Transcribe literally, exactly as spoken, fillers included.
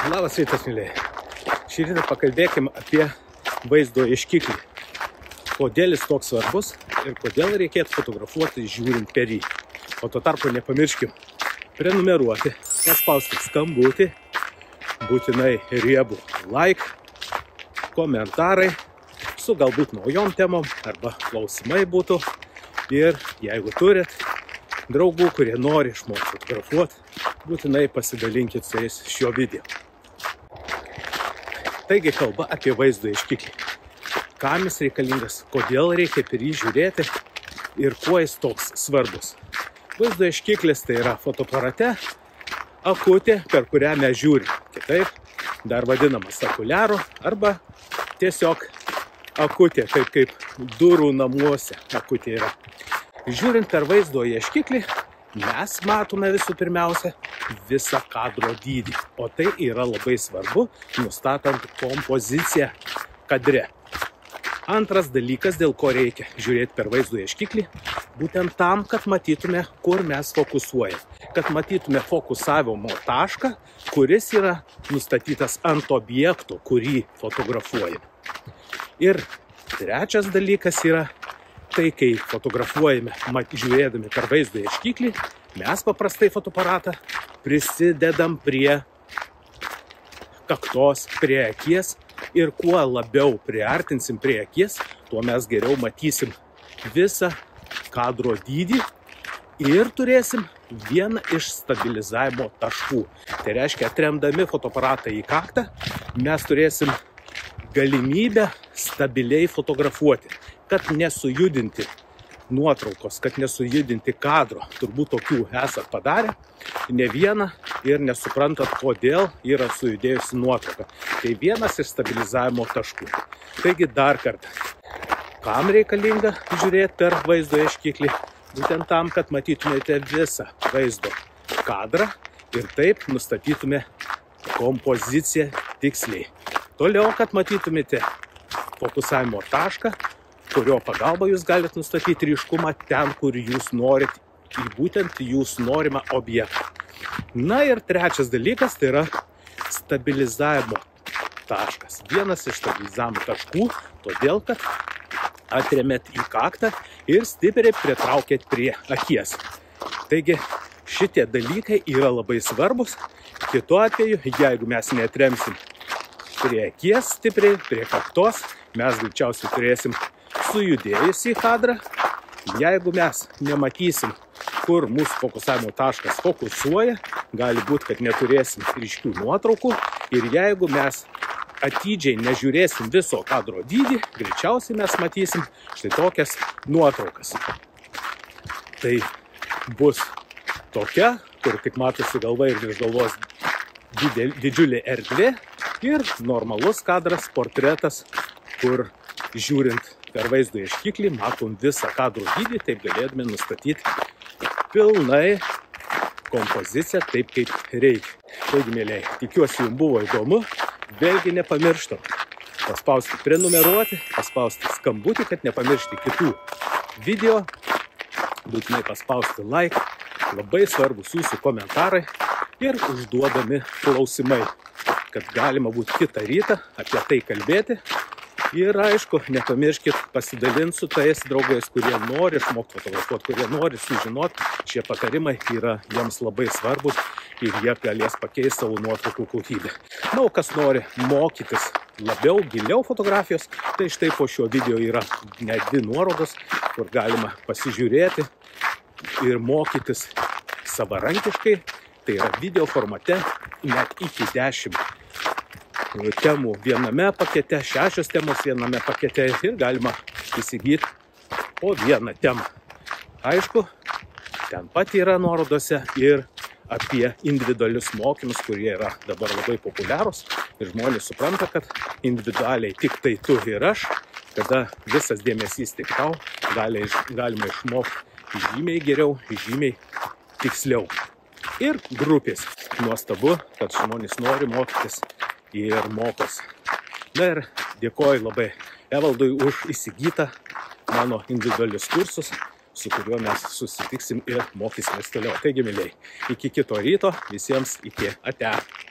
Labas rytas, mėlyje. Šį rytą pakalbėkime apie vaizdo ieškiklį. Kodėl jis toks svarbus ir kodėl reikėtų fotografuoti žiūrint per jį. O tuo tarpu nepamirškim prenumeruoti, paspausti skambutį, būtinai riebų like, komentarai su galbūt naujom temom arba klausimai būtų. Ir jeigu turit draugų, kurie nori išmokti fotografuoti, būtinai pasidalinkit su jais šio video. Taigi kalba apie vaizdo ieškiklį. Kam jis reikalingas, kodėl reikia per jį žiūrėti ir kuo jis toks svarbus. Vaizdo ieškiklis tai yra fotoaparate akutė, per kurią mes žiūrim. Kitaip dar vadinamas okuliaru arba tiesiog akutė, taip kaip durų namuose akutė yra. Žiūrint per vaizdo ieškiklį, mes matome visų pirmiausia visą kadro dydį, o tai yra labai svarbu, nustatant kompoziciją kadre. Antras dalykas, dėl ko reikia žiūrėti per vaizdo ieškiklį, būtent tam, kad matytume, kur mes fokusuojame, kad matytume fokusavimo tašką, kuris yra nustatytas ant objekto, kurį fotografuojame. Ir trečias dalykas yra tai, kai fotografuojame, žiūrėdami per vaizdo ieškiklį, mes paprastai fotoaparatą prisidedam prie kaktos, prie akies ir kuo labiau priartinsim prie akies, tuo mes geriau matysim visą kadro dydį ir turėsim vieną iš stabilizavimo taškų. Tai reiškia, atremdami fotoaparatą į kaktą, mes turėsim galimybę stabiliai fotografuoti, kad nesujudinti nuotraukos, kad nesujudinti kadro. Turbūt tokių esat padarę ne vieną ir nesuprantat, kodėl yra sujudėjusi nuotrauka. Tai vienas iš stabilizavimo taškų. Taigi dar kartą, kam reikalinga žiūrėti per vaizdo ieškiklį? Būtent tam, kad matytumėte visą vaizdo kadrą ir taip nustatytume kompoziciją tiksliai. Toliau, kad matytumėte fokusavimo tašką, kurio pagalba jūs galite nustatyti ryškumą ten, kur jūs norit, į būtent jūs norimą objektą. Na ir trečias dalykas, tai yra stabilizavimo taškas. Vienas iš stabilizavimo taškų, todėl, kad atremėt į kaktą ir stipriai pritraukėt prie akies. Taigi šitie dalykai yra labai svarbus. Kitu atveju, jeigu mes neatremsim prie akies stipriai, prie kaktos, mes greičiausiai turėsim sujudėjusį kadrą. Jeigu mes nematysim, kur mūsų fokusavimo taškas fokusuoja, gali būti, kad neturėsim ryškių nuotraukų. Ir jeigu mes atidžiai nežiūrėsim viso kadro dydį, greičiausiai mes matysim štai tokias nuotraukas. Tai bus tokia, kur kaip matosi galva ir virš galvos didžiulė erdvė ir normalus kadras, portretas, kur žiūrint per vaizdo ieškiklį matom visą kadro dydį, taip galėtume nustatyti pilnai kompoziciją taip, kaip reikia. Taigi, mėlyje, tikiuosi, jums buvo įdomu. Vėlgi nepamirštam paspausti prenumeruoti, paspausti skambutį, kad nepamiršti kitų video. Būtinai paspausti like. Labai svarbus jūsų komentarai ir užduodami klausimai, kad galima būti kitą rytą apie tai kalbėti. Ir aišku, nepamirškit pasidalinti su tais draugais, kurie nori išmokti fotografuoti, kurie nori sužinoti. Šie patarimai yra jiems labai svarbus ir jie galės pakeisti savo nuotraukų kokybę. Na, o kas nori mokytis labiau, giliau fotografijos, tai štai po šio video yra net dvi nuorodos, kur galima pasižiūrėti ir mokytis savarankiškai. Tai yra video formate net iki dešimt temų viename pakete, šešios temos viename pakete ir galima įsigyti po vieną temą. Aišku, ten pat yra nuorodose ir apie individualius mokymus, kurie yra dabar labai populiarūs ir žmonės supranta, kad individualiai tik tai tu ir aš, kada visas dėmesys tik tau, gali, galima išmokti žymiai geriau, žymiai tiksliau. Ir grupės. Nuostabu, kad žmonės nori mokytis ir mokos. Na ir dėkoju labai Evaldui už įsigytą mano individualius kursus, su kuriuo mes susitiksim ir mokysimės toliau. Taigi, mėlyje, iki kito ryto, visiems iki ate.